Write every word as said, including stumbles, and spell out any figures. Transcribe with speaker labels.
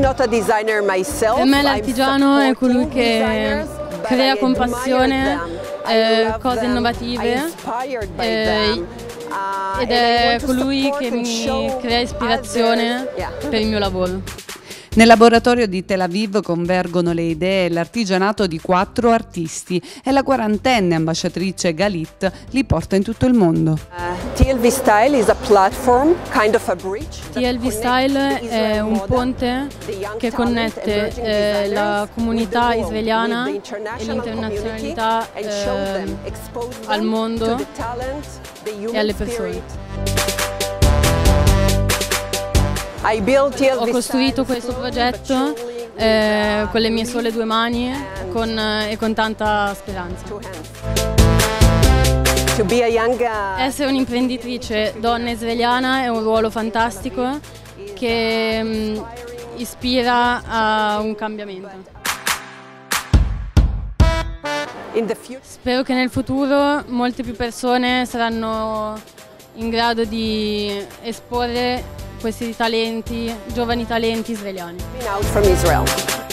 Speaker 1: Per me l'artigiano è colui che crea con passione eh, cose innovative eh, ed è colui che mi crea ispirazione per il mio lavoro.
Speaker 2: Nel laboratorio di Tel Aviv convergono le idee e l'artigianato di quattro artisti e la quarantenne ambasciatrice Galit li porta in tutto il mondo.
Speaker 3: T L V Style is a platform, kind of a bridge.
Speaker 1: T L V Style è un ponte che connette eh, la comunità israeliana e l'internazionalità eh, al mondo e alle persone. Ho costruito questo progetto eh, con le mie sole due mani con, eh, e con tanta speranza. Essere un'imprenditrice donna israeliana è un ruolo fantastico che mh, ispira a un cambiamento. Spero che nel futuro molte più persone saranno in grado di esporre questi talenti, giovani talenti israeliani.